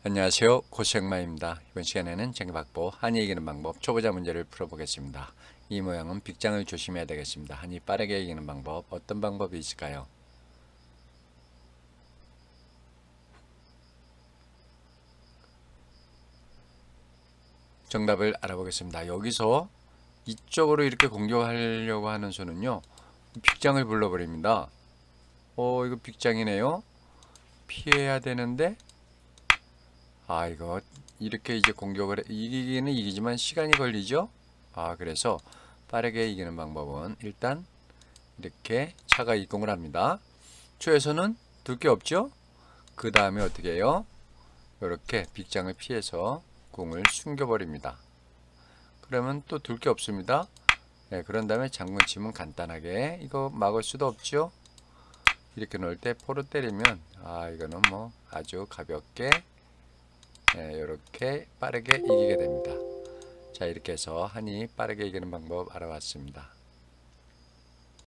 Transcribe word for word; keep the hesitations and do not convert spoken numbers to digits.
안녕하세요. 고생마입니다. 이번 시간에는 쟁박보 한이 이기는 방법 초보자 문제를 풀어보겠습니다. 이 모양은 빅장을 조심해야 되겠습니다. 한이 빠르게 이기는 방법, 어떤 방법이 있을까요? 정답을 알아보겠습니다. 여기서 이쪽으로 이렇게 공격하려고 하는 수는요, 빅장을 불러버립니다. 어 이거 빅장이네요. 피해야 되는데 아 이거 이렇게 이제 공격을 해, 이기기는 이기지만 시간이 걸리죠. 아 그래서 빠르게 이기는 방법은 일단 이렇게 차가 이공을 합니다. 초에서는 둘 게 없죠. 그 다음에 어떻게 해요? 이렇게 빅장을 피해서 공을 숨겨버립니다. 그러면 또 둘 게 없습니다. 네, 그런 다음에 장군 치면 간단하게 이거 막을 수도 없죠. 이렇게 놓을 때 포로 때리면 아 이거는 뭐 아주 가볍게 네, 이렇게 빠르게 이기게 됩니다. 자 이렇게 해서 한이 빠르게 이기는 방법 알아봤습니다.